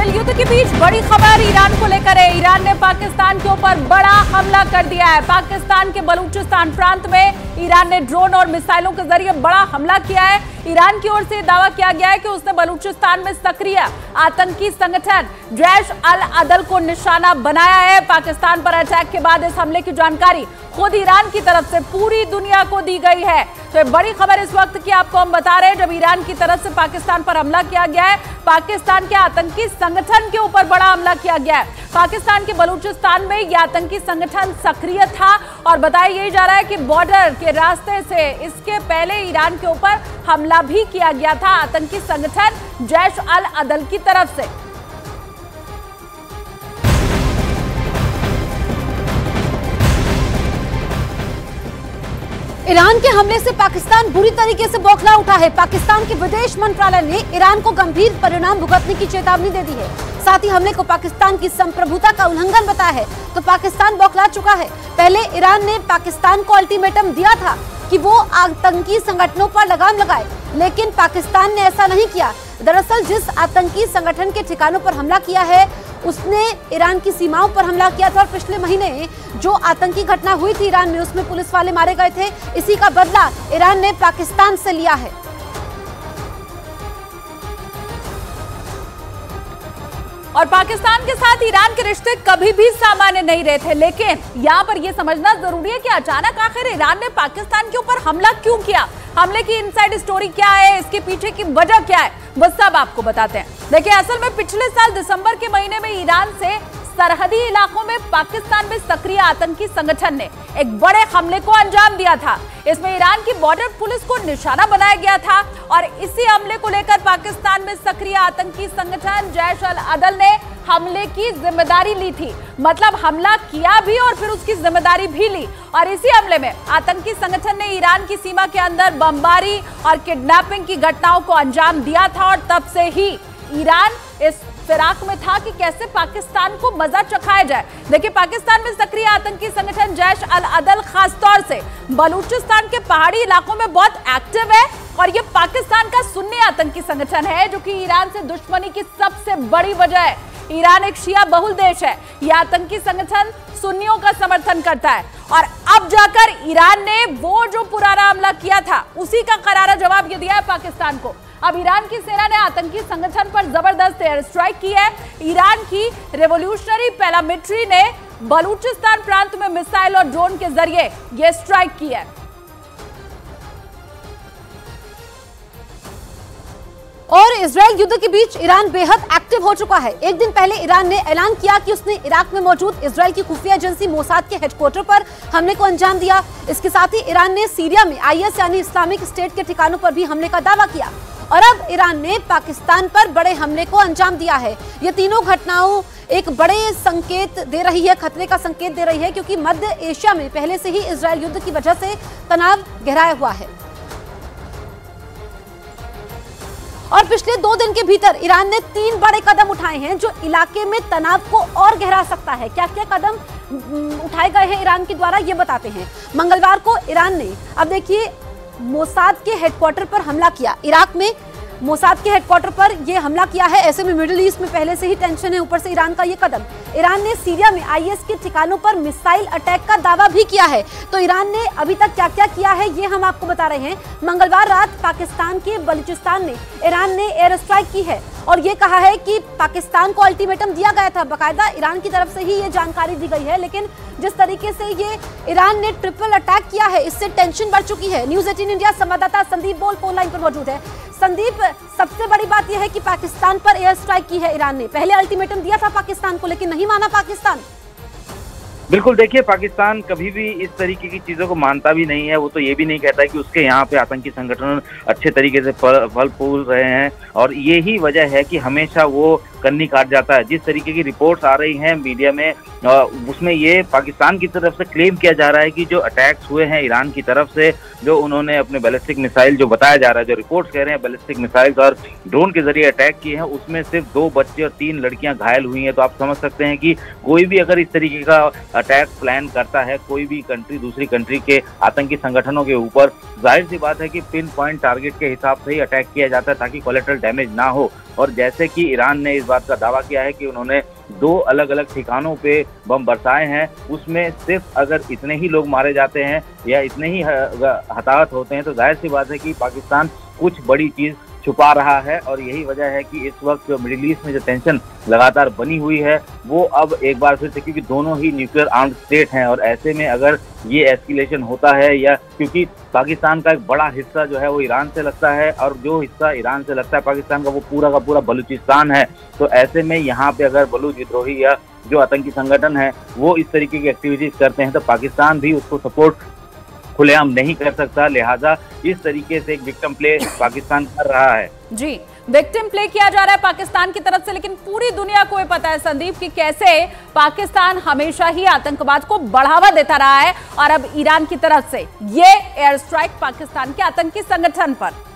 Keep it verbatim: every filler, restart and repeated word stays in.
Israel युद्ध के बीच बड़ी खबर ईरान को लेकर है। ईरान ने पाकिस्तान के ऊपर बड़ा हमला कर दिया है। पाकिस्तान के बलूचिस्तान प्रांत में ईरान ने ड्रोन और मिसाइलों के जरिए बड़ा हमला किया है। ईरान की ओर से दावा किया गया है कि उसने बलूचिस्तान में सक्रिय आतंकी संगठन जैश अल अदल को निशाना बनाया है। पाकिस्तान पर अटैक के बाद इस हमले की जानकारी खुद ईरान की तरफ से पूरी दुनिया को दी गई है। तो बड़ी खबर इस वक्त की आपको हम बता रहे हैं, जब ईरान की तरफ से पाकिस्तान पर हमला किया गया है, पाकिस्तान के आतंकी संगठन के ऊपर बड़ा हमला किया गया है। पाकिस्तान के बलूचिस्तान में यह आतंकी संगठन सक्रिय था और बताया यही जा रहा है कि बॉर्डर के रास्ते से इसके पहले ईरान के ऊपर हमला भी किया गया था आतंकी संगठन जैश अल अदल की तरफ से। ईरान के हमले से पाकिस्तान बुरी तरीके से बौखला उठा है। पाकिस्तान के विदेश मंत्रालय ने ईरान को गंभीर परिणाम भुगतने की चेतावनी दे दी है। साथ ही हमले को पाकिस्तान की संप्रभुता का उल्लंघन बताया है। तो पाकिस्तान बौखला चुका है। पहले ईरान ने पाकिस्तान को अल्टीमेटम दिया था कि वो आतंकी संगठनों पर लगाम लगाए, लेकिन पाकिस्तान ने ऐसा नहीं किया। दरअसल जिस आतंकी संगठन के ठिकानों पर हमला किया है उसने ईरान की सीमाओं पर हमला किया था और पिछले महीने जो आतंकी घटना हुई थी ईरान में, उसमें पुलिस वाले मारे गए थे। इसी का बदला ईरान ने पाकिस्तान से लिया है। और पाकिस्तान के साथ ईरान के रिश्ते कभी भी सामान्य नहीं रहे थे, लेकिन यहाँ पर यह समझना जरूरी है कि अचानक आखिर ईरान ने पाकिस्तान के ऊपर हमला क्यों किया। हमले की इनसाइड स्टोरी क्या है, इसके पीछे की वजह क्या है, वो सब आपको बताते हैं। देखिए, असल में पिछले साल दिसंबर के महीने में ईरान से सरहदी इलाकों में पाकिस्तान में सक्रिय आतंकी संगठन ने एक बड़े हमले को अंजाम दिया था। इसमें ईरान की बॉर्डर पुलिस को निशाना बनाया गया था और इसी हमले को लेकर पाकिस्तान में सक्रिय आतंकी संगठन जैश अल अदल ने हमले की जिम्मेदारी ली थी। मतलब हमला किया भी और फिर उसकी जिम्मेदारी भी ली। और इसी हमले में आतंकी संगठन ने ईरान की सीमा के अंदर बमबारी और किडनैपिंग की घटनाओं को अंजाम दिया था और तब से ही ईरान इस फिराक में था कि कैसे पाकिस्तान को मजा चखाया जाए। देखिए, पाकिस्तान में सक्रिय आतंकी संगठन जैश अल अदल खासतौर से बलूचिस्तान के पहाड़ी इलाकों में बहुत एक्टिव है और ये पाकिस्तान का सुन्नी आतंकी संगठन है, जो कि ईरान से दुश्मनी की सबसे बड़ी वजह है। ईरान एक शिया बहुल देश है। यह आतंकी संगठन सुन्नियों का समर्थन करता है और अब जाकर ईरान ने वो जो पुराना हमला किया था उसी का करारा जवाब ये दिया है पाकिस्तान को। अब ईरान की सेना ने आतंकी संगठन पर जबरदस्त एयर स्ट्राइक की है। ईरान की रेवोल्यूशनरी पैरामिलिट्री ने बलूचिस्तान प्रांत में मिसाइल और ड्रोन के जरिए यह स्ट्राइक की है। और इजराइल युद्ध के बीच ईरान बेहद एक्टिव हो चुका है। एक दिन पहले ईरान ने ऐलान किया कि उसने इराक में मौजूद इजराइल की खुफिया एजेंसी मोसाद के हेडक्वार्टर पर हमले को अंजाम दिया। इसके साथ ही ईरान ने सीरिया में आईएस यानी इस्लामिक स्टेट के ठिकानों पर भी हमले का दावा किया और अब ईरान ने पाकिस्तान पर बड़े हमले को अंजाम दिया है। ये तीनों घटनाओं एक बड़े संकेत दे रही है, खतरे का संकेत दे रही है, क्योंकि मध्य एशिया में पहले से ही इजराइल युद्ध की वजह से तनाव गहराया हुआ है। और पिछले दो दिन के भीतर ईरान ने तीन बड़े कदम उठाए हैं जो इलाके में तनाव को और गहरा सकता है। क्या क्या कदम उठाए गए हैं ईरान के द्वारा, ये बताते हैं। मंगलवार को ईरान ने, अब देखिए, मोसाद के हेडक्वार्टर पर हमला किया। इराक में मोसाद के हेडक्वार्टर पर यह हमला किया है। ऐसे में मिडिल ईस्ट में पहले से ही टेंशन है, ऊपर से ईरान का ये कदम। ईरान ने सीरिया में आईएस के ठिकानों पर मिसाइल अटैक का दावा भी किया है। तो ईरान ने अभी तक क्या क्या किया है ये हम आपको बता रहे हैं। मंगलवार रात पाकिस्तान के बलूचिस्तान में ईरान ने एयर स्ट्राइक की है और ये कहा है कि पाकिस्तान को अल्टीमेटम दिया गया था। बाकायदा ईरान की तरफ से ही ये जानकारी दी गई है, लेकिन जिस तरीके से ये ईरान ने ट्रिपल अटैक किया है, इससे टेंशन बढ़ चुकी है। न्यूज एटीन इंडिया संवाददाता संदीप बोल फोन लाइन पर मौजूद है। संदीप, सबसे बड़ी बात यह है कि पाकिस्तान पर एयर स्ट्राइक की है ईरान ने। पहले अल्टीमेटम दिया था पाकिस्तान को, लेकिन नहीं माना पाकिस्तान। बिल्कुल, देखिए, पाकिस्तान कभी भी इस तरीके की चीज़ों को मानता भी नहीं है। वो तो ये भी नहीं कहता कि उसके यहाँ पे आतंकी संगठन अच्छे तरीके से फल फूल रहे हैं और यही वजह है कि हमेशा वो कन्नी काट जाता है। जिस तरीके की रिपोर्ट्स आ रही हैं मीडिया में, उसमें ये पाकिस्तान की तरफ से क्लेम किया जा रहा है कि जो अटैक्स हुए हैं ईरान की तरफ से, जो उन्होंने अपने बैलिस्टिक मिसाइल, जो बताया जा रहा है, जो रिपोर्ट्स कह रहे हैं बैलिस्टिक मिसाइल्स और ड्रोन के जरिए अटैक किए हैं, उसमें सिर्फ दो बच्चे और तीन लड़कियां घायल हुई हैं। तो आप समझ सकते हैं कि कोई भी अगर इस तरीके का अटैक प्लान करता है, कोई भी कंट्री दूसरी कंट्री के आतंकी संगठनों के ऊपर, जाहिर सी बात है कि पिन पॉइंट टारगेट के हिसाब से ही अटैक किया जाता है ताकि कोलेटरल डैमेज ना हो। और जैसे कि ईरान ने इस बार बात का दावा किया है कि उन्होंने दो अलग अलग ठिकानों पे बम बरसाए हैं। उसमें सिर्फ अगर इतने ही लोग मारे जाते हैं या इतने ही हताहत होते हैं तो जाहिर सी बात है कि पाकिस्तान कुछ बड़ी चीज छुपा रहा है। और यही वजह है कि इस वक्त जो मिडिल ईस्ट में जो टेंशन लगातार बनी हुई है वो अब एक बार फिर से, क्योंकि दोनों ही न्यूक्लियर आर्म्ड स्टेट हैं और ऐसे में अगर ये एस्केलेशन होता है, या क्योंकि पाकिस्तान का एक बड़ा हिस्सा जो है वो ईरान से लगता है और जो हिस्सा ईरान से लगता है पाकिस्तान का वो पूरा का पूरा बलूचिस्तान है, तो ऐसे में यहाँ पे अगर बलूच विद्रोही या जो आतंकी संगठन है वो इस तरीके की एक्टिविटीज करते हैं तो पाकिस्तान भी उसको सपोर्ट खुलेआम नहीं कर सकता। लिहाजा इस तरीके से एक विक्टिम प्ले पाकिस्तान कर रहा है। जी, विक्टिम प्ले किया जा रहा है पाकिस्तान की तरफ से, लेकिन पूरी दुनिया को ये पता है संदीप कि कैसे पाकिस्तान हमेशा ही आतंकवाद को बढ़ावा देता रहा है और अब ईरान की तरफ से ये एयर स्ट्राइक पाकिस्तान के आतंकी संगठन पर।